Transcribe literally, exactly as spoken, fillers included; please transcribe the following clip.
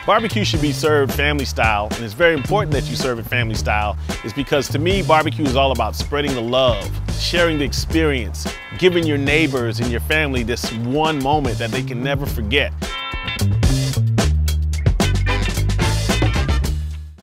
Barbecue should be served family style, and it's very important that you serve it family style, is because to me, barbecue is all about spreading the love, sharing the experience, giving your neighbors and your family this one moment that they can never forget.